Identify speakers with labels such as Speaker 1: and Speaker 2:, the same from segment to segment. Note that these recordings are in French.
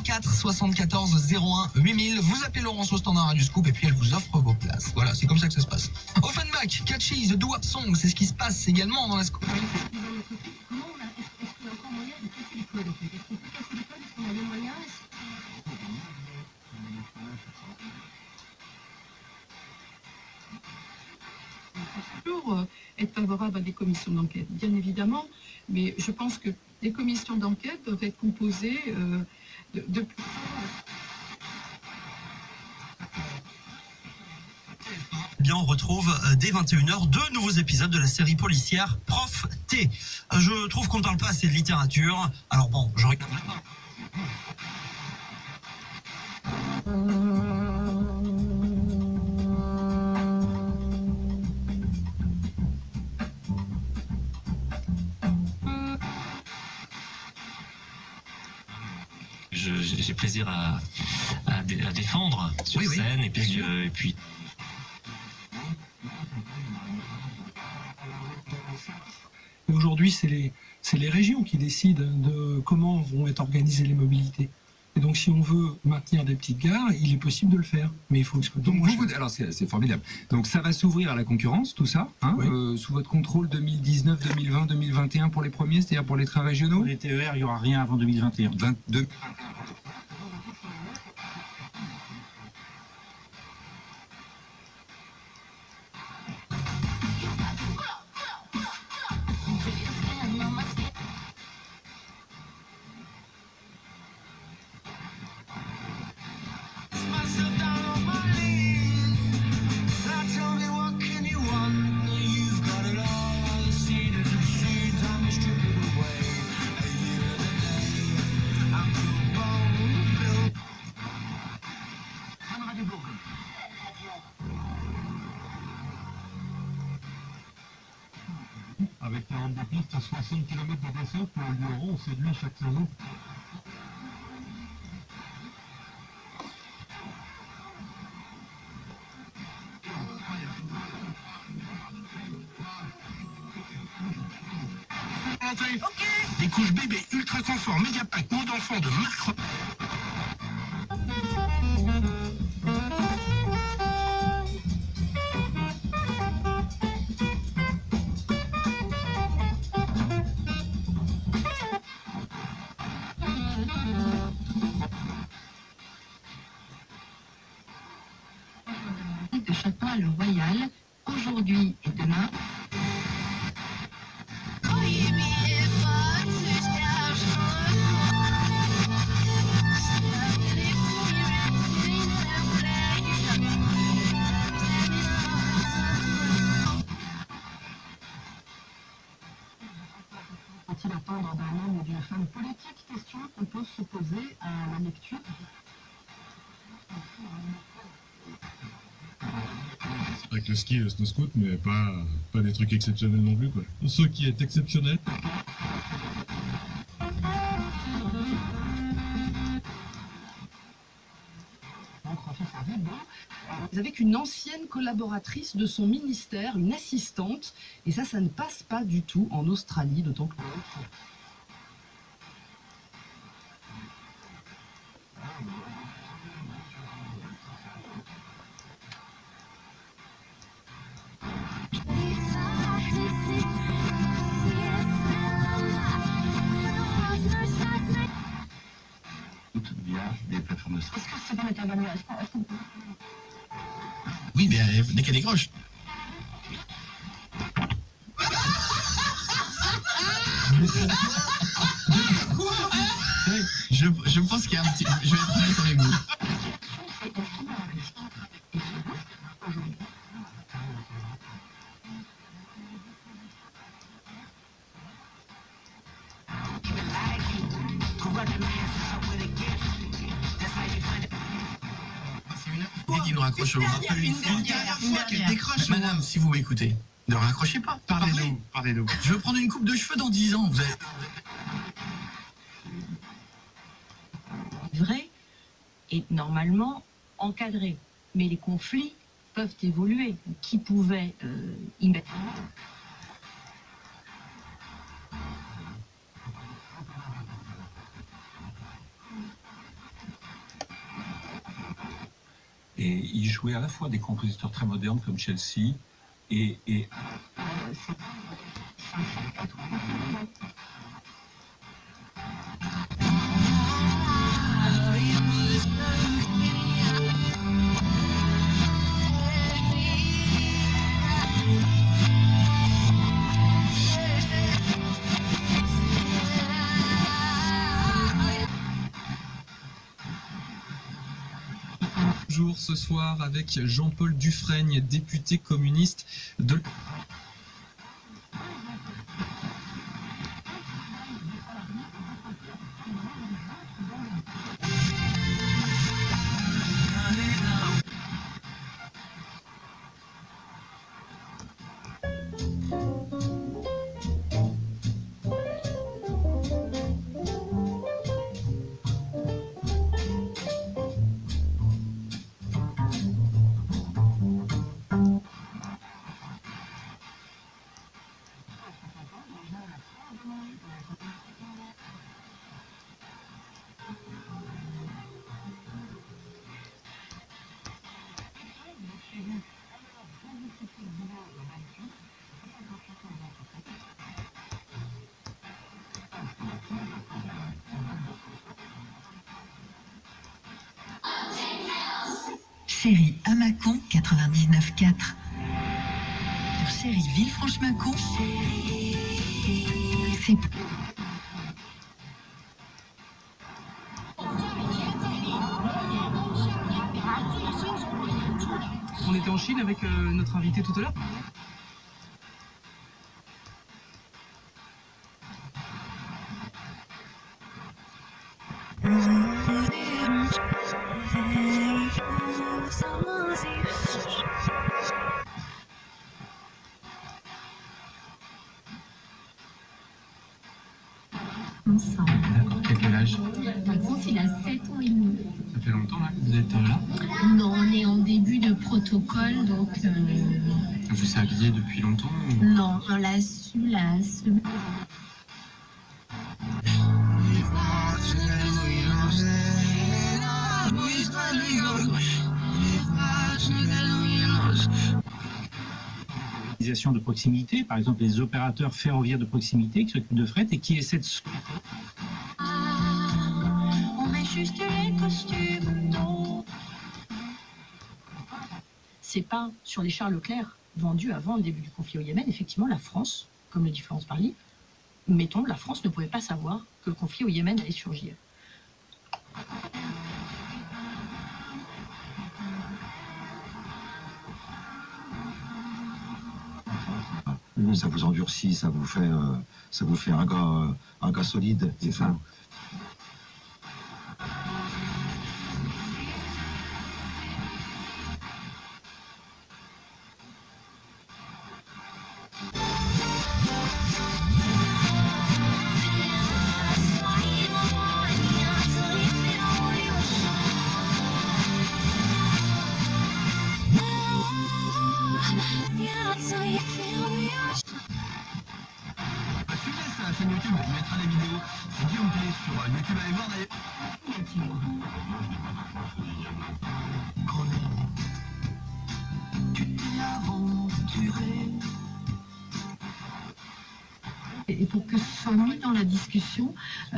Speaker 1: 04 74 01 8000. Vous appelez Laurence au standard du Scoop et puis elle vous offre vos places. Voilà, c'est comme ça que ça se passe. Offenbach, Catchy, The Do Wap Song, c'est ce qui se passe également dans la Scoop.
Speaker 2: Toujours être favorable à des commissions d'enquête, bien évidemment, mais je pense que les commissions d'enquête doivent être composées de...
Speaker 3: Bien, on retrouve dès 21h 2 nouveaux épisodes de la série policière Prof T. Je trouve qu'on ne parle pas assez de littérature. Alors bon, je regarde.
Speaker 4: J'ai plaisir à défendre sur scène et puis
Speaker 5: aujourd'hui, c'est les régions qui décident de comment vont être organisées les mobilités. Et donc, si on veut maintenir des petites gares, il est possible de le faire. Mais il faut exploiter.
Speaker 6: Donc, alors, c'est formidable. Donc, ça va s'ouvrir à la concurrence, tout ça, hein, sous votre contrôle 2019, 2020, 2021 pour les premiers, c'est-à-dire pour les trains régionaux.
Speaker 7: Pour les TER, il n'y aura rien avant 2021.
Speaker 6: 22.
Speaker 8: Avec 42 pistes, 60 km de descente, pour Lyon, on séduit chaque saison.
Speaker 9: Des couches bébés ultra confort, méga pack, mode d'enfant de Marc.
Speaker 2: de Châtons-le-Royal, aujourd'hui et demain. Faut-il attendre d'un homme ou d'une femme politique? Question qu'on peut se poser à la lecture.
Speaker 8: C'est vrai que le ski, le snow-scoot, mais pas des trucs exceptionnels non plus, quoi. Ce qui est exceptionnel.
Speaker 2: Avec une ancienne collaboratrice de son ministère, une assistante, et ça ne passe pas du tout en Australie, d'autant que...
Speaker 7: Via des plateformes de streaming.
Speaker 2: Est-ce que c'est pas intervenu?
Speaker 1: Oui, mais dès qu'elle décroche. Je pense qu'il y a un petit... Je vais être honnête avec vous. Dès qu'il nous raccroche au bras. Une dernière fois qu'elle décroche. Madame, si vous m'écoutez, ne raccrochez pas.
Speaker 7: Parlez-nous.
Speaker 1: Je veux prendre une coupe de cheveux dans 10 ans. Vous avez...
Speaker 2: Vrai et normalement encadré. Mais les conflits peuvent évoluer. Qui pouvait y mettre...
Speaker 10: Et il jouait à la fois des compositeurs très modernes comme Chelsea et
Speaker 11: Ce soir avec Jean-Paul Dufrègne, député communiste de...
Speaker 12: Chérie à Mâcon 99.4. Pour Chérie Villefranche-Mâcon, c'est...
Speaker 13: On était en Chine avec notre invité tout à l'heure.
Speaker 6: Quel âge?
Speaker 14: Maxence, il a 7 ans et demi.
Speaker 6: Ça fait longtemps là que vous êtes là?
Speaker 14: Non, on est en début de protocole, donc...
Speaker 6: Vous saviez depuis longtemps ou...
Speaker 14: Non, on l'a su la semaine...
Speaker 10: De proximité, par exemple les opérateurs ferroviaires de proximité qui s'occupent de fret et qui essaient de...
Speaker 14: On met juste les costumes.
Speaker 15: C'est pas sur les chars Leclerc vendus avant le début du conflit au Yémen. Effectivement, la France, comme le dit Florence Parly, mettons, la France ne pouvait pas savoir que le conflit au Yémen allait surgir.
Speaker 16: Ça vous endurcit, ça vous fait un gars solide. C'est ça.
Speaker 1: Chaîne YouTube, on mettra les vidéos. C'est Guillaume Play sur YouTube. Allez voir d'ailleurs. Tu t'es aventuré.
Speaker 2: Et pour que ce soit mis dans la discussion...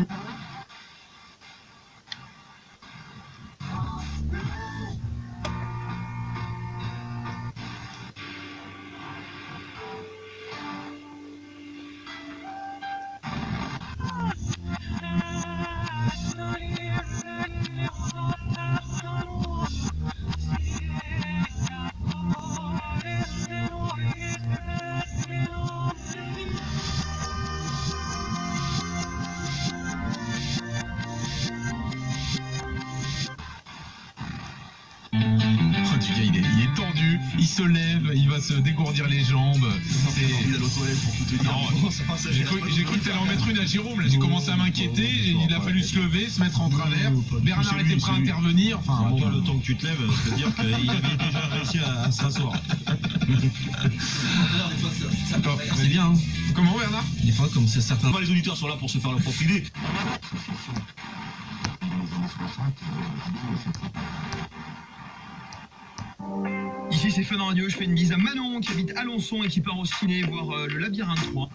Speaker 17: Il est tendu, il se lève, il va se dégourdir les jambes.
Speaker 8: Il a l'eau toilette pour tout te dire.
Speaker 17: J'ai cru que t'allais en mettre une à Jérôme, là j'ai commencé à m'inquiéter, il a fallu se lever, se mettre en travers. Bernard était prêt à intervenir. Enfin,
Speaker 3: toi, le temps que tu te lèves, c'est-à-dire qu'il avait déjà réussi à s'asseoir.
Speaker 17: C'est bien, hein. Comment, Bernard?
Speaker 3: Des fois, comme c'est certain. Les auditeurs sont là pour se faire leur propre idée.
Speaker 18: Ici c'est Fun Radio, je fais une bise à Manon qui habite Alençon et qui part au ciné voir le Labyrinthe 3.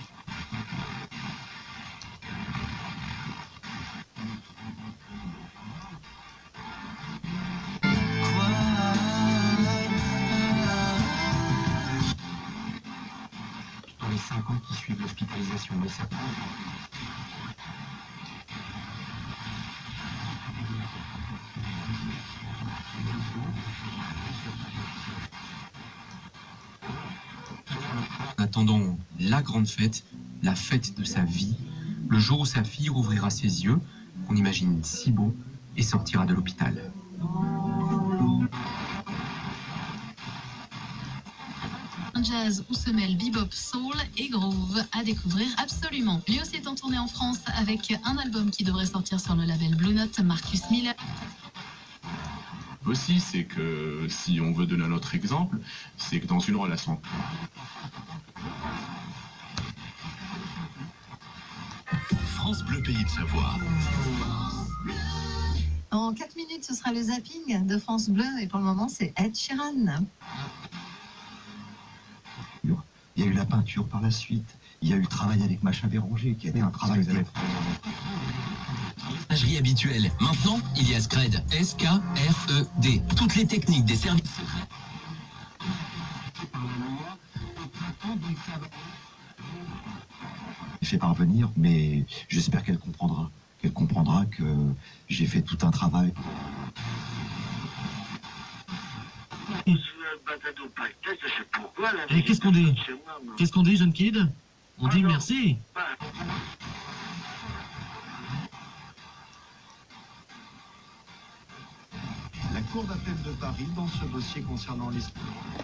Speaker 19: Dans les 5 ans qui suivent l'hospitalisation, mais ça prend.
Speaker 20: En attendant la grande fête, la fête de sa vie, le jour où sa fille rouvrira ses yeux, qu'on imagine si beau, et sortira de l'hôpital.
Speaker 21: Jazz où se mêlent bebop, soul et groove à découvrir absolument. Lui aussi est en tournée en France avec un album qui devrait sortir sur le label Blue Note, Marcus Miller.
Speaker 22: Aussi, c'est que si on veut donner un autre exemple, c'est que dans une relation...
Speaker 23: France Bleu Pays de Savoie.
Speaker 24: En 4 minutes, ce sera le zapping de France Bleu et pour le moment, c'est Ed Sheeran.
Speaker 16: Il y a eu la peinture par la suite. Il y a eu le travail avec Macha Béranger, qui a été un travail
Speaker 25: Imagerie habituelle. Maintenant, il y a Scred. S-K-R-E-D. Toutes les techniques des services secrets.
Speaker 16: fait parvenir, mais j'espère qu'elle comprendra. Qu'elle comprendra que j'ai fait tout un travail.
Speaker 26: Et qu'est-ce qu'on dit? Qu'est-ce qu'on dit, jeune kid? On dit merci.
Speaker 16: La Cour d'appel de Paris, dans ce dossier concernant les...